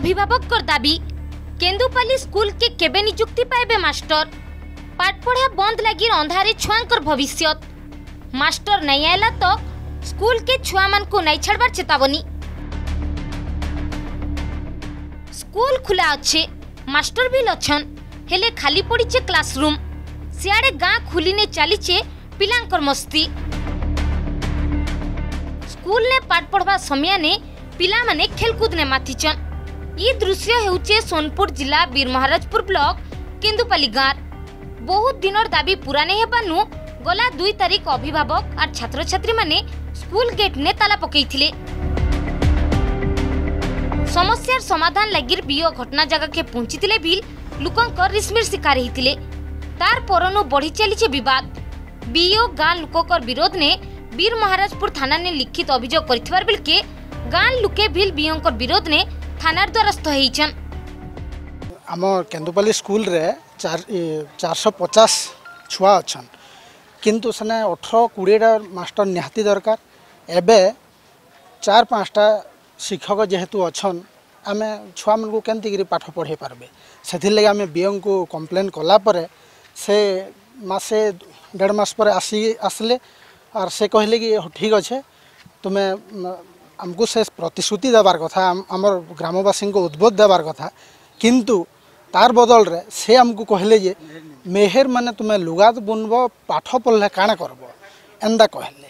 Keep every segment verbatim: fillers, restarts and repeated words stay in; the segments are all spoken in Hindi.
अभिभावक दाबी केन्दुपाली स्कूल के केबे नियुक्ति पाइबे मास्टर पाठ पढ़ा बंद लगी अंधारे छुआंकर भविष्य मास्टर नहीं आला तो स्कूल के छुआ मान को नहीं छाड़बार चेतावनी। स्कूल खुला अच्छे मास्टर भी लछन हेले खाली पड़ीचे क्लासरूम सियाड़े गाँ खुलीने चलीचे पिलांकर मस्ती। स्कूल ने पाठ पढ़वा समय ने पिला माने खेलकूद ने माथिचन। ये दृश्य हेउचे सोनपुर जिला बीरमहाराजपुर ब्लॉक केन्दुपाली गाँव। बहुत दिनर दाबी पूरा नहीं हेबानु गला दुई तारीख अभिभावक और छात्र छात्री माने स्कूल गेट ने ताला पकईथिले। समस्यार समाधान लगी बीओ घटना जगह के पहुंचीथिले भी लोकंकर रिस्मिर शिकार होइथिले। तार परनु बढ़ी चलीचे विवाद। बीओ गाँ लोककर विरोध ने बीरमहाराजपुर थाना ने लिखित अभियोग करिथिबार बेलके गाँ लोके भी बीओंकर विरोध ने थानार द्वारस्थ होइछन। आम केन्दुपाली स्कूल रे चार चार सौ पचास छुआ अच्छन किंतु सने अठर कोड़ेटा मास्टर निहाती दरकार। एबे चार पाँचटा शिक्षक जेहेतु अच्छन आमे छुआ मन को केमती पाठ पढ़े पारबे से लगे आम बीओ को कंप्लेन कला परे से मासे डेढ़ मास पर आसी आसले और से कहले कि ठीक अच्छे तुम्हें आमको से प्रतिश्रुति देवार कथा आमर ग्रामवासी को उद्बोध देवार कथा किंतु तार बदल रे से आमको कहले जे मेहर माने तुम्हें लुगात बुनब पाठ पढ़ले काना करब एंदा कहले।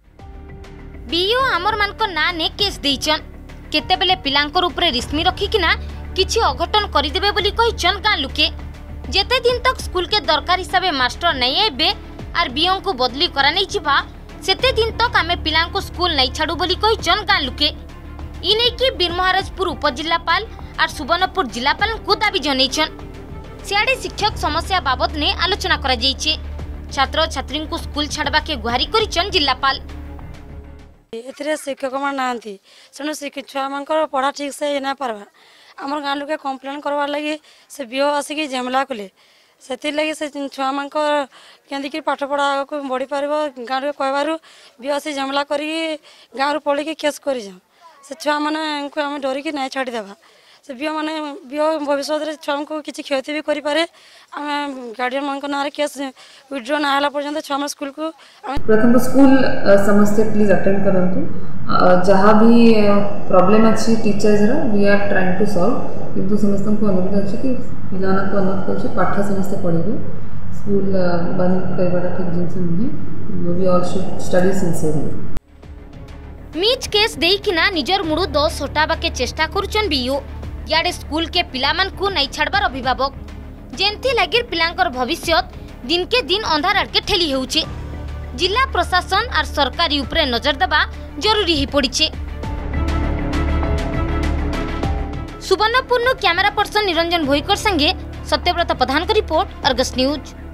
बीओ आमर मान को ना ने केस देइचन केतेबेले पिलांकर ऊपर रिस्मी रखिकिना किछि अघटन करिदेबे बोली कहिचन गाँ लुके। जेते दिन तक स्कूल के दरकार हिसाबे मास्टर नहीं आइबे आर बीओ को बदली करा नहीं छिबा सेते दिन तक आमे पिलां को स्कूल नहीं छाड़ू बोली कहिचन गाँ लुके। इने की बीरमहाराजपुर उपजिल्लापाल और सुवर्णपुर जिलापाल को दाबी जनैछन। सियाड़े शिक्षक समस्या बाबद ने आलोचना करा जाइछे। छात्र छात्री को स्कूल छाड़बा के गुहारी करिछन जिलापाल। एथिरे शिक्षक मान नांती सनु छुआ मानकर पढ़ा ठीक से ना पारबा आमर गाँ लोके कंप्लेन करवार लगी से बीओ आसिक झमेला कले से लगी से छुआ मान केंदी पाठ पढ़ा को बढ़ी पार गाँव में कहबार बीओ आसी झमेला कर गाँव रू पढ़ी केस कर से छुआ मैंने आम डरिकी ना छाड़देवा से बीओ मैंने बीओ भविष्य छुआ को किसी क्षति भी करें आम गार्डियन मान ना केस विड्रो ना होला पर्यंत छुआ स्कूल को प्रथम स्कूल समस्ते प्लीज अटेंड करंतु जहाँ भी प्रॉब्लम अच्छी teachers we are trying to solve किंतु समस्त को अनुरोध अच्छे कि पिला को अनुरोध कर पाठ समस्ते पढ़े स्कूल बंद करवा ठीक जिनस नुहे we all should study sincerely. मीच केस देइकिना निजर मुड़ू दस हटाबा के चेष्टा करुचन बीओ याडे स्कूल के पिलामान को नहीं छाड़बार अभिभावक जेंथि लागिर पिलांकर भविष्य दिन के दिन अंधार आड़के ठेली हेउचे। जिला प्रशासन और सरकारी उपरे नजर देबा जरूरी ही पड़िछे। सुवर्णपुर कैमरा पर्सन निरंजन भोईकर संगे सत्यव्रत प्रधान का रिपोर्ट अर्गस न्यूज।